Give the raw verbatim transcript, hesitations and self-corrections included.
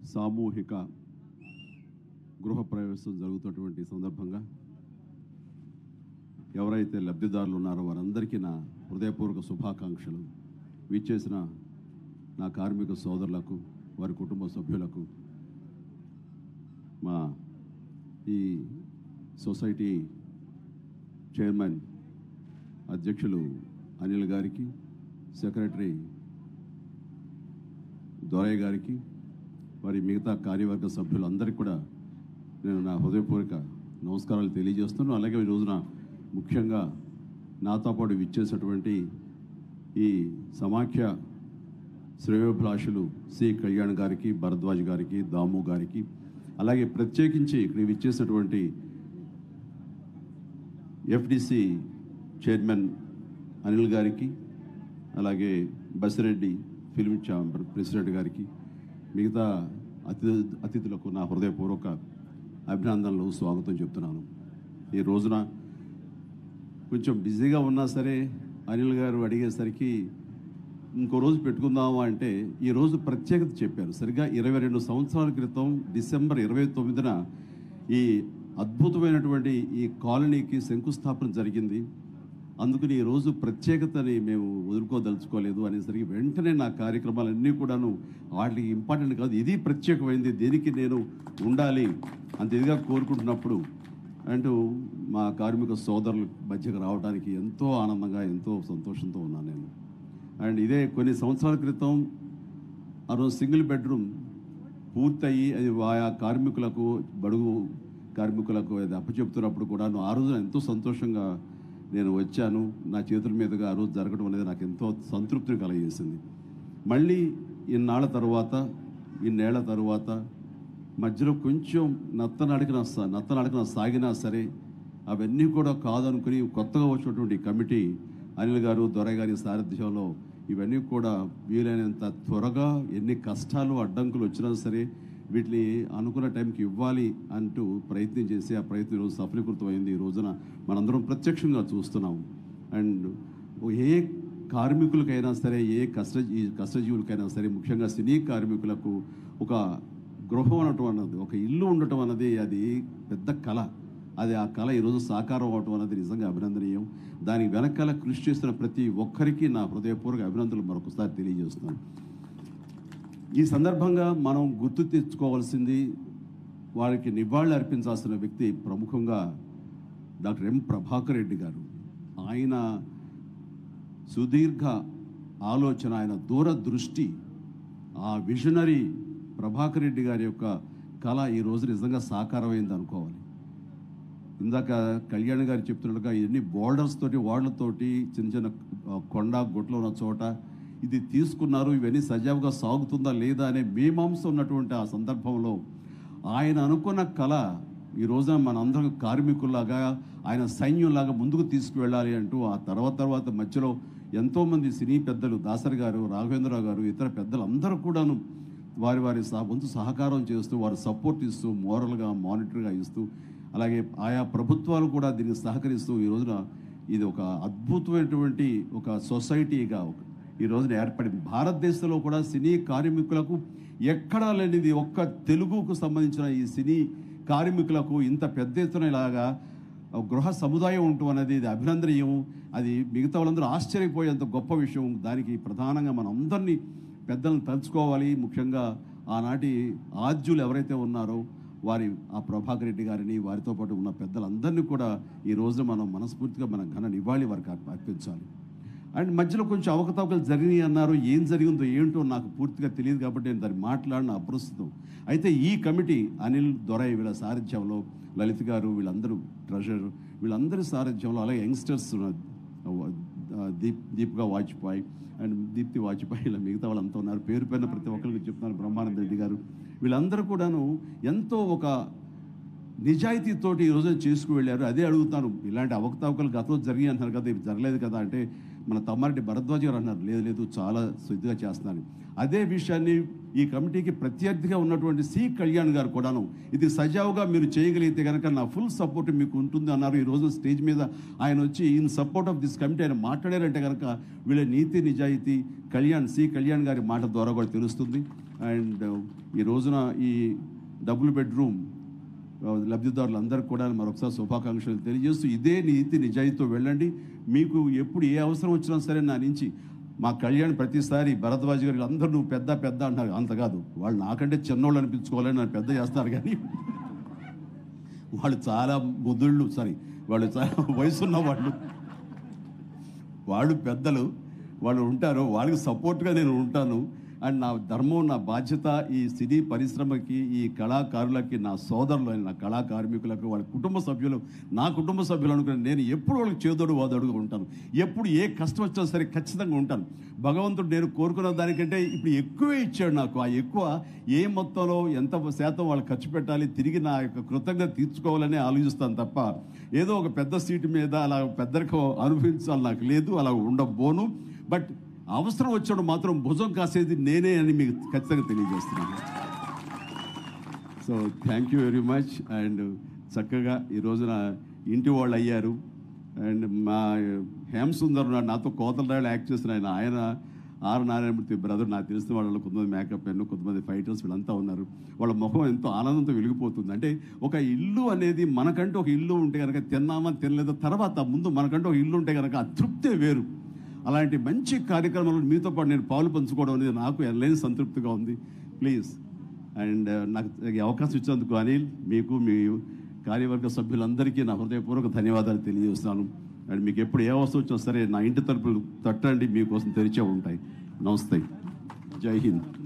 సామూహిక గృహప్రవేశం జరుగుతున్నటువంటి సందర్భంగా ఎవరైతే లబ్ధిదారులు ఉన్నారో వారందరికీ నా హృదయపూర్వక శుభాకాంక్షలు. విచ్చేసిన నా కార్మిక సోదరులకు, వారి కుటుంబ సభ్యులకు, మా ఈ సొసైటీ చైర్మన్ అధ్యక్షులు అనిల్ గారికి, సెక్రటరీ దొరయ్య గారికి, వారి మిగతా కార్యవర్గ సభ్యులందరికీ కూడా నేను నా హృదయపూర్వక నమస్కారాలు తెలియజేస్తున్నాను. అలాగే ఈ రోజున ముఖ్యంగా నాతో పాటు విచ్చేసినటువంటి ఈ సమాఖ్య శ్రేయోభిలాషులు సి కళ్యాణ్ గారికి, భరద్వాజ్ గారికి, దాము గారికి, అలాగే ప్రత్యేకించి ఇక్కడ విచ్చేసినటువంటి ఎఫ్డిసి చైర్మన్ అనిల్ గారికి, అలాగే బసిరెడ్డి ఫిల్మ్ ఛాంబర్ ప్రెసిడెంట్ గారికి, మిగతా అతిథి అతిథులకు నా హృదయపూర్వక అభినందనలు, స్వాగతం చెప్తున్నాను. ఈ రోజున కొంచెం బిజీగా ఉన్నా సరే అనిల్ గారు అడిగేసరికి ఇంకో రోజు పెట్టుకుందామా అంటే ఈరోజు ప్రత్యేకత చెప్పారు. సరిగ్గా ఇరవై రెండు సంవత్సరాల క్రితం డిసెంబర్ ఇరవై తొమ్మిదిన ఈ అద్భుతమైనటువంటి ఈ కాలనీకి శంకుస్థాపన జరిగింది. అందుకని ఈరోజు ప్రత్యేకతని మేము వదులుకోదలుచుకోలేదు అనేసరికి వెంటనే నా కార్యక్రమాలన్నీ కూడాను వాటికి ఇంపార్టెంట్ కాదు, ఇది ప్రత్యేకమైంది, దీనికి నేను ఉండాలి అంత ఇదిగా కోరుకుంటున్నప్పుడు అంటూ మా కార్మిక సోదరుల మధ్యకు రావడానికి ఎంతో ఆనందంగా, ఎంతో సంతోషంతో ఉన్నాను నేను. అండ్ ఇదే కొన్ని సంవత్సరాల క్రితం ఆ రోజు సింగిల్ బెడ్రూమ్ పూర్తయి అది ఆయా కార్మికులకు, బడుగు కార్మికులకు అది అప్పచెప్తున్నప్పుడు కూడా ఆ రోజున ఎంతో సంతోషంగా నేను వచ్చాను. నా చేతుల మీదుగా ఆ రోజు జరగడం అనేది నాకు ఎంతో సంతృప్తిని కలగజేసింది. మళ్ళీ ఇన్నాళ్ళ తర్వాత, ఇన్నేళ్ల తర్వాత మధ్యలో కొంచెం నత్తనడకన నత్తనడకన సాగినా సరే అవన్నీ కూడా కాదనుకుని కొత్తగా వచ్చినటువంటి కమిటీ అనిల్ గారు, దొరయ్య గారి సారథ్యంలో ఇవన్నీ కూడా వీలైనంత త్వరగా ఎన్ని కష్టాలు అడ్డంకులు వచ్చినా సరే వీటిని అనుకున్న టైంకి ఇవ్వాలి అంటూ ప్రయత్నం చేసి ఆ ప్రయత్నం ఈరోజు సఫలీకృతమైంది. ఈ రోజున మనందరం ప్రత్యక్షంగా చూస్తున్నాం. అండ్ ఏ కార్మికులకైనా సరే, ఏ కష్ట ఈ కష్టజీవులకైనా సరే, ముఖ్యంగా సినీ కార్మికులకు ఒక గృహం ఉండటం అన్నది, ఒక ఇల్లు ఉండటం అన్నది అది పెద్ద కళ. అది ఆ కళ ఈరోజు సాకారం అవటం అన్నది నిజంగా అభినందనీయం. దానికి వెనకాల కృషి చేస్తున్న ప్రతి ఒక్కరికి నా హృదయపూర్వక అభినందనలు మరొకసారి తెలియజేస్తున్నాను. ఈ సందర్భంగా మనం గుర్తు తెచ్చుకోవాల్సింది, వారికి నివాళులు అర్పించాల్సిన వ్యక్తి ప్రముఖంగా డాక్టర్ ఎం ప్రభాకర్ రెడ్డి గారు. ఆయన సుదీర్ఘ ఆలోచన, ఆయన దూరదృష్టి, ఆ విజనరీ ప్రభాకర్ రెడ్డి గారి యొక్క కళ ఈ రోజు నిజంగా సాకారమైంది అనుకోవాలి. ఇందాక కళ్యాణ్ గారు చెప్తున్నట్టుగా ఎన్ని బోర్డర్స్ తోటి, వాళ్లతోటి, చిన్న చిన్న కొండ గుట్లో ఉన్న చోట ఇది తీసుకున్నారు. ఇవన్నీ సజావుగా సాగుతుందా లేదా అనే మీమాంస ఉన్నటువంటి ఆ సందర్భంలో ఆయన అనుకున్న కళ ఈ రోజున మనందరం కార్మికుల్లాగా, ఆయన సైన్యంలాగా ముందుకు తీసుకువెళ్ళాలి అంటూ ఆ తర్వాత తర్వాత మధ్యలో ఎంతోమంది సినీ పెద్దలు, దాసరి గారు, రాఘవేంద్రరావు గారు, ఇతర పెద్దలు అందరూ కూడాను వారి వారి వంతు సహకారం చేస్తూ, వారి సపోర్ట్ ఇస్తూ, మోరల్గా, మానిటర్గా ఇస్తూ, అలాగే ఆయా ప్రభుత్వాలు కూడా దీనికి సహకరిస్తూ ఈ రోజున ఇది ఒక అద్భుతమైనటువంటి ఒక సొసైటీగా ఒక ఈ రోజున ఏర్పడింది. భారతదేశంలో కూడా సినీ కార్మికులకు ఎక్కడా లేనిది, ఒక్క తెలుగుకు సంబంధించిన ఈ సినీ కార్మికులకు ఇంత పెద్ద ఎత్తున ఇలాగా గృహ సముదాయం ఉండటం అనేది ఇది అభినందనీయం. అది మిగతా వాళ్ళందరూ ఆశ్చర్యపోయేంత గొప్ప విషయం. దానికి ప్రధానంగా మనం అందరినీ పెద్దలను తలుచుకోవాలి. ముఖ్యంగా ఆనాటి ఆద్యులు ఎవరైతే ఉన్నారో వారి ఆ ప్రభాకర్ రెడ్డి గారిని, వారితో పాటు ఉన్న పెద్దలందరినీ కూడా ఈ రోజు మనం మనస్ఫూర్తిగా మన ఘన నివాళి వారికి అర్పించాలి. అండ్ మధ్యలో కొంచెం అవకతవకలు జరిగినాయి అన్నారు. ఏం జరిగిందో ఏంటో నాకు పూర్తిగా తెలియదు కాబట్టి నేను దాన్ని మాట్లాడిన అప్రస్తుతం. అయితే ఈ కమిటీ అనిల్, దొరయ్య వీళ్ళ సారథ్యంలో, లలిత్ గారు వీళ్ళందరూ ట్రెజరర్, వీళ్ళందరి సారథ్యంలో, అలాగే యంగ్స్టర్స్ దీప్ దీపికా వాజ్పేయి అండ్ దీప్తి వాజ్పేయి, ఇలా మిగతా వాళ్ళంతా ఉన్నారు. పేరు పేరున ప్రతి ఒక్కరికి చెప్తున్నారు, బ్రహ్మానంద రెడ్డి గారు, వీళ్ళందరూ కూడాను ఎంతో ఒక నిజాయితీతోటి ఈరోజు చేసుకు వెళ్ళారు. అదే అడుగుతాను, ఇలాంటి అవకతవకలు గతంలో జరిగి అంటున్నారు కదా, ఇవి జరగలేదు కదా అంటే మన తమ్మారెడ్డి భరద్వాజ్ గారు అన్నారు, లేదు లేదు చాలా శుద్ధిగా చేస్తున్నారు. అదే విషయాన్ని ఈ కమిటీకి ప్రత్యర్థిగా ఉన్నటువంటి సి కళ్యాణ్ గారు కూడాను ఇది సజావుగా మీరు చేయగలిగితే కనుక నా ఫుల్ సపోర్ట్ మీకు ఉంటుంది అన్నారు. ఈ రోజు స్టేజ్ మీద ఆయన వచ్చి in support of this committee ఆయన మాట్లాడారంటే కనుక వీళ్ళ నీతి నిజాయితీ కళ్యాణ్ సి కళ్యాణ్ గారి మాట ద్వారా కూడా తెలుస్తుంది. అండ్ ఈ రోజున ఈ డబుల్ బెడ్రూమ్ లబ్ధిదారులందరికీ కూడా మరొకసారి శుభాకాంక్షలు తెలియజేస్తూ ఇదే నీతి నిజాయితీతో వెళ్ళండి. మీకు ఎప్పుడు ఏ అవసరం వచ్చినా సరే నా నుంచి మా కళ్యాణ్ ప్రతిసారి భరద్వాజ్ గారు అందరూ నువ్వు పెద్ద పెద్ద అంటారు. అంత కాదు, వాళ్ళు నాకంటే చిన్నోళ్ళు అనిపించుకోవాలని నన్ను పెద్ద చేస్తారు, కానీ వాళ్ళు చాలా ముదుళ్ళు, సారీ వాళ్ళు చాలా వయసున్న వాళ్ళు, వాళ్ళు పెద్దలు, వాళ్ళు ఉంటారు, వాళ్ళకి సపోర్ట్గా నేను ఉంటాను. అండ్ నా ధర్మం, నా బాధ్యత ఈ సినీ పరిశ్రమకి, ఈ కళాకారులకి, నా సోదరులు, నా కళా కార్మికులకు, వాళ్ళ కుటుంబ సభ్యులు, నా కుటుంబ సభ్యులు అనుకుని నేను ఎప్పుడు వాళ్ళకి చేదోడు వాదోడుగా ఉంటాను. ఎప్పుడు ఏ కష్టం వచ్చినా సరే ఖచ్చితంగా ఉంటాను. భగవంతుడు నేను కోరుకున్న దానికంటే ఇప్పుడు ఎక్కువే ఇచ్చాడు నాకు. ఆ ఎక్కువ ఏ మొత్తంలో ఎంత శాతం వాళ్ళు ఖర్చు పెట్టాలి, తిరిగి నా యొక్క కృతజ్ఞత తీర్చుకోవాలని ఆలోచిస్తాను తప్ప ఏదో ఒక పెద్ద సీటు మీద అలా పెద్దరికం అనుభవించాలి నాకు లేదు, అలా ఉండబోను. బట్ అవసరం వచ్చినప్పుడు మాత్రం భుజం కాసేది నేనే అని మీకు ఖచ్చితంగా తెలియజేస్తున్నాను. So thank you very much. And చక్కగా ఈ రోజున ఇంటి వాళ్ళు అయ్యారు. అండ్ మా హేమ్ సుందర్ నాతో కోతల రాయలు యాక్ట్ చేసిన ఆయన ఆయన ఆర్ నారాయణమూర్తి బ్రదర్, నాకు తెలిసిన వాళ్ళు కొంతమంది మేకప్ మెన్, కొంతమంది ఫైటర్స్, వీళ్ళంతా ఉన్నారు. వాళ్ళ ముఖం ఎంతో ఆనందంతో వెలిగిపోతుంది. అంటే ఒక ఇల్లు అనేది మనకంటూ ఒక ఇల్లు ఉంటే కనుక తిన్నామా తినలేదో తర్వాత ముందు మనకంటూ ఒక ఇల్లు ఉంటే కనుక అతృప్తే వేరు. అలాంటి మంచి కార్యక్రమాలు మీతో పాటు నేను పాలు పంచుకోవడం అనేది నాకు ఎనలేని సంతృప్తిగా ఉంది. ప్లీజ్ అండ్ నాకు ఈ అవకాశం ఇచ్చినందుకు అనిల్, మీకు మీ కార్యవర్గ సభ్యులందరికీ నా హృదయపూర్వక ధన్యవాదాలు తెలియజేస్తున్నాను. అండ్ మీకు ఎప్పుడు ఏ అవసరం వచ్చినా సరే నా ఇంటి తలుపులు తట్టండి, మీకోసం తెరిచే ఉంటాయి. నమస్తే, జై హింద్.